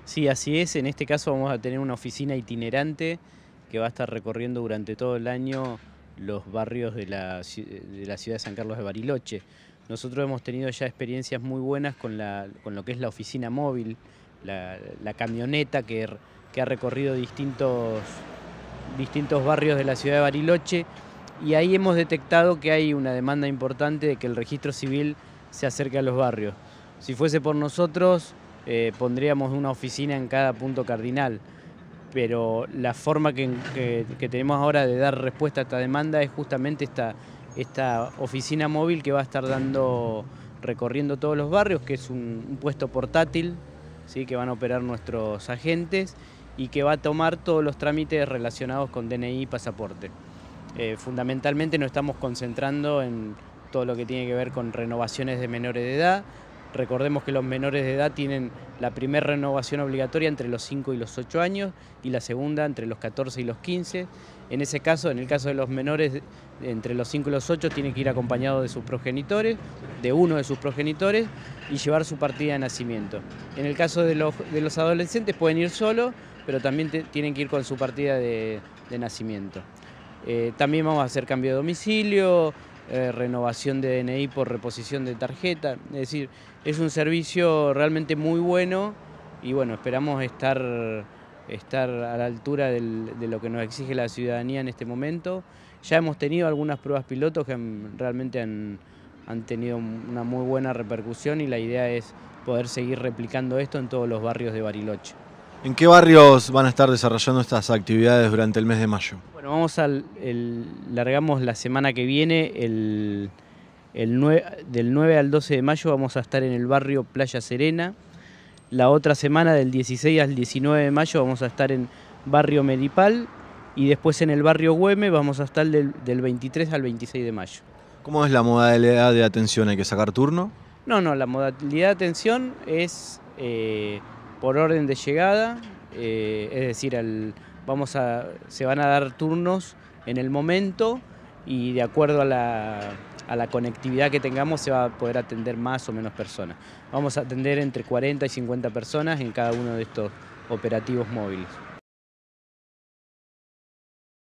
Sí, así es. En este caso vamos a tener una oficina itinerante que va a estar recorriendo durante todo el año los barrios de la ciudad de San Carlos de Bariloche. Nosotros hemos tenido ya experiencias muy buenas con lo que es la oficina móvil, la camioneta que ha recorrido distintos barrios de la ciudad de Bariloche, y ahí hemos detectado que hay una demanda importante de que el registro civil se acerque a los barrios. Si fuese por nosotros, pondríamos una oficina en cada punto cardinal, pero la forma que tenemos ahora de dar respuesta a esta demanda es justamente esta oficina móvil que va a estar recorriendo todos los barrios, que es un puesto portátil, ¿sí?, que van a operar nuestros agentes y que va a tomar todos los trámites relacionados con DNI y pasaporte. Fundamentalmente nos estamos concentrando en todo lo que tiene que ver con renovaciones de menores de edad. Recordemos que los menores de edad tienen la primera renovación obligatoria entre los 5 y los 8 años y la segunda entre los 14 y los 15. En ese caso, en el caso de los menores entre los 5 y los 8, tiene que ir acompañado de sus progenitores, de uno de sus progenitores, y llevar su partida de nacimiento. En el caso de los adolescentes pueden ir solos, pero también tienen que ir con su partida de nacimiento. También vamos a hacer cambio de domicilio, renovación de DNI por reposición de tarjeta. Es decir, es un servicio realmente muy bueno y bueno, esperamos estar a la altura de lo que nos exige la ciudadanía en este momento. Ya hemos tenido algunas pruebas pilotos que realmente han tenido una muy buena repercusión, y la idea es poder seguir replicando esto en todos los barrios de Bariloche. ¿En qué barrios van a estar desarrollando estas actividades durante el mes de mayo? Bueno, largamos la semana que viene, del 9 al 12 de mayo vamos a estar en el barrio Playa Serena. La otra semana, del 16 al 19 de mayo, vamos a estar en barrio Medipal, y después en el barrio Güemes vamos a estar del 23 al 26 de mayo. ¿Cómo es la modalidad de atención? ¿Hay que sacar turno? No, la modalidad de atención es por orden de llegada, es decir, se van a dar turnos en el momento, y de acuerdo a la conectividad que tengamos se va a poder atender más o menos personas. Vamos a atender entre 40 y 50 personas en cada uno de estos operativos móviles.